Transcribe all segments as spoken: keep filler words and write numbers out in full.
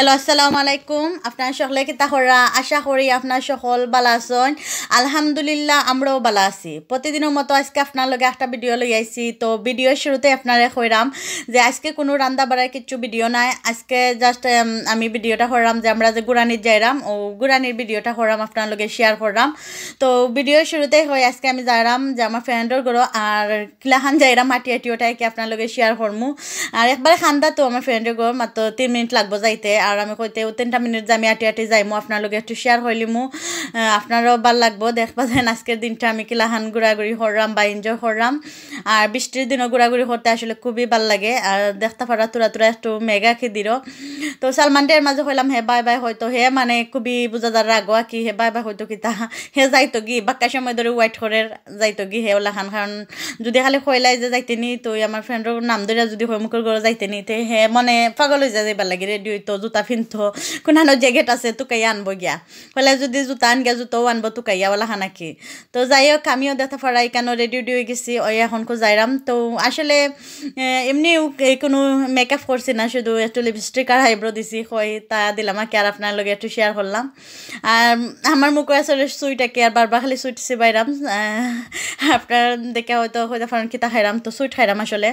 Hello আসসালামু আলাইকুম আপনারা সকলে কিতা করা আশা করি আপনারা সকল ভালো আছেন আলহামদুলিল্লাহ আমরাও ভালো আছি প্রতিদিনের মতো আজকে আপনার লগে একটা ভিডিও লই আইছি তো ভিডিওর শুরুতে আপনারা কইরাম যে আজকে কোনো রান্না বাড়ার কিছু ভিডিও নাই আজকে জাস্ট আমি ভিডিওটা করলাম যে আমরা যে গুরানির যাইরাম ও গুরানির ভিডিওটা করলাম আপনার লগে শেয়ার করলাম তো ভিডিওর শুরুতে হয় আজকে আমি যাইরাম যে আমার ফ্রেন্ডর ঘর আর কিলাখান যাইরাম হাঁটি হাঁটি ওটাই কি আপনার লগে শেয়ার করমু আর একবারে খান্দা তো আমার ফ্রেন্ডের ঘর মাত্র তিন মিনিট লাগবো যাইতে আর আমি কইতে তিনটা মিনিট যে আমি আটি আটি যাইমু আপনার লগে একটু শেয়ার হইলিমু আপনারও ভাল লাগবো দেখবা যেন আজকের দিনটা আমি কিলাখান ঘোরাঘুরি করলাম বা এনজয় করলাম আর বৃষ্টির দিনও ঘোরাঘুরি করতে আসলে খুবই ভাল লাগে আর দেখতে পারা তোরা তোরা একটু মেগা খেদিরও তো সালমানটের মাঝে কইলাম হে বাই বাই হয়তো হে মানে খুবই বুঝাদার রাগোয়া কি হে বাই বাই হয়তো কি তা হে যাইতো গি বাক্কা সময় ধরে ওয়াইট করে যাইতো গি হে ওলাখান কারণ যদি খালি কইলাই যে যাইতে নি তো আমার ফ্রেন্ডের নাম ধরে যদি হয় মুখের ঘরে যাইতে নি তে হে মানে পাগল হয়ে যায় যাইবার লাগে রেডি হইতো জুতা ফিনতো কোনানো জ্যাকেট আছে তুকাইয়া আনবো গিয়া কইলে যদি জুতা আন গিয়া জুতাও আনবো তুকাইয়া ওলা খানাকি তো যাই হোক আমিও দেখা ফরাই কেন রেডি উডি হয়ে গেছি ওই এখনকো যাইরাম তো আসলে এমনি কোনো মেকআপ করছি না শুধু একটু লিপস্টিক আর হাইব্রো দিছি কই তা দিলাম কি আর আপনার লগে একটু শেয়ার করলাম আর আমার মুখে আসলে সুইটাকে আর বারবার খালি সুইট বাইরাম আপনার দেখে হয়তো হয়তো ফারন কিতা খাইরাম তো সুইট খাইরাম আসলে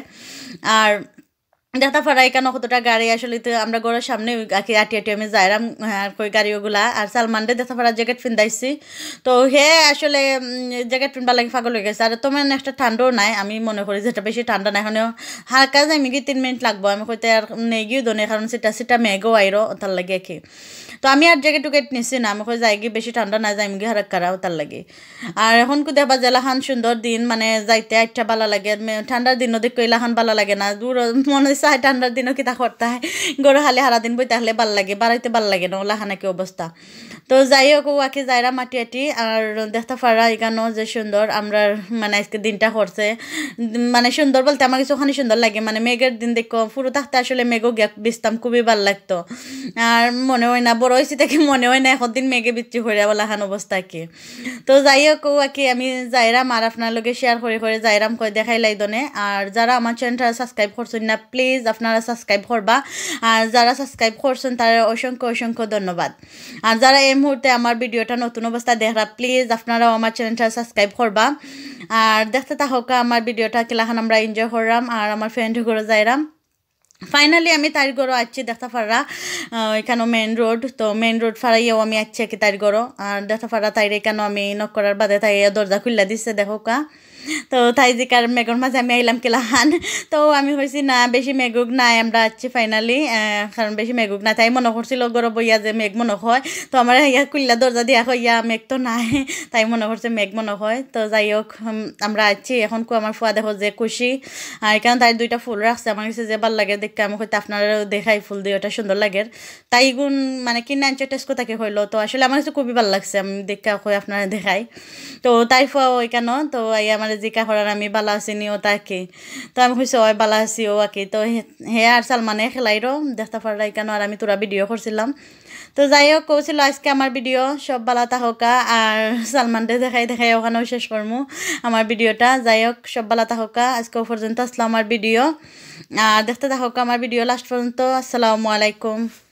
আর দেখা ফরাই কেন কতটা গাড়ি আসলে তো আমরা ঘরের সামনে আটি আটি আমি যাইরাম আর কই গাড়িওগুলা আর সালমানডে দেখা ফরা জ্যাকেট পিন্ধাইছি তো হে আসলে জ্যাকেট পিনবার লাগে পাগল হয়ে গেছে আর তোমার একটা ঠান্ডাও নাই আমি মনে করি যেটা বেশি ঠান্ডা নাই এখনও হালকা যাই মিগি তিন মিনিট লাগবো আমি কইতে আর নেগিও দনে কারণ সেটা সেটা মেঘও আইরো তার লাগে কি তো আমি আর জ্যাকেট টুকেট নিছি না আমি কই যাই গিয়ে বেশি ঠান্ডা না যাই মিগি হারাক কারাও তার লাগে আর এখন কু দেখবা জেলাখান সুন্দর দিন মানে যাইতে একটা ভালো লাগে ঠান্ডার দিনও দেখো এলাখান ভালো লাগে না দূর মনে চায় ঠান্ডার দিনও কিতা করতে হয় গরু খালি সারাদিন বই তাহলে ভাল লাগে বাড়াইতে ভাল লাগে না ওলা খানাকি অবস্থা তো যাই হোক ওয়াকে যাইরা মাটি আটি আর দেখতে পারা এখানেও যে সুন্দর আমরা মানে আজকে দিনটা করছে মানে সুন্দর বলতে আমার কিছু ওখানে সুন্দর লাগে মানে মেঘের দিন দেখো পুরো থাকতে আসলে মেঘও গিয়া বিছতাম খুবই ভাল লাগতো আর মনে হয় না বড় হয়েছি থেকে মনে হয় না এখন দিন মেঘে বিচ্ছি হইয়া বলা খান অবস্থা কি তো যাই হোক ওয়াকে আমি যাইরাম আর আপনার লগে শেয়ার করে করে যাইরাম কই দেখাই লাইদনে আর যারা আমার চ্যানেলটা সাবস্ক্রাইব করছেন না প্লিজ আপনারা সাবস্ক্রাইব করবা আর যারা সাবস্ক্রাইব করছেন তারা অসংখ্য অসংখ্য ধন্যবাদ আর যারা এই মুহূর্তে আমার ভিডিওটা নতুন অবস্থা দেখরা প্লিজ আপনারাও আমার চ্যানেলটা সাবস্ক্রাইব করবা আর দেখতে থাকুক আমার ভিডিওটা কিলাখান আমরা এনজয় করলাম আর আমার ফ্রেন্ড ঘরে যাইরাম ফাইনালি আমি তার ঘরও আছি দেখতে পারা এখানে মেন রোড তো মেন রোড ফারাইয়াও আমি আছি কি তার ঘরও আর দেখতে পারা তাই এখানে আমি নক করার বাদে তাই দরজা খুললা দিচ্ছে দেখো কা তো তাই জিকার মেঘর মাঝে আমি আইলাম কিলাহান তো আমি হয়েছি না বেশি মেঘুক নাই আমরা আছি ফাইনালি কারণ বেশি মেঘুক না তাই মনে করছিল গরব বইয়া যে মেঘ মনে হয় তো আমার ইয়া কুল্লা দরজা দিয়া হইয়া মেঘ তো নাই তাই মনে করছে মেঘ মনে হয় তো যাই হোক আমরা আছি এখন কো আমার ফুয়া দেখো যে খুশি আর এখানে তাই দুইটা ফুল রাখছে আমার কাছে যে ভাল লাগে দেখতে আমি হয়তো আপনারাও দেখাই ফুল দিয়ে ওটা সুন্দর লাগে তাই গুণ মানে কিনে আনছে টেস্ট কোথাকে হইলো তো আসলে আমার কাছে খুবই ভালো লাগছে আমি দেখা হয়ে আপনারা দেখাই তো তাই ফুয়া ওইখানে তো এই আমার জিকা করার আমি বালা আছিনি ও তাকে তো আমি কইছি ওই বালা আছি ও আকি তো হে আর সালমানে খেলাইরো দেখতে পারাই কেন আর আমি তোরা ভিডিও করছিলাম তো যাই হোক কৌছিল আজকে আমার ভিডিও সব বালা তাহকা আর সালমানকে দেখাই দেখাই ওখানেও শেষ করমু আমার ভিডিওটা যাই হোক সব বালা তাহকা আজকে পর্যন্ত আসলাম আমার ভিডিও আর দেখতে থাকুক আমার ভিডিও লাস্ট পর্যন্ত আসসালামু আলাইকুম।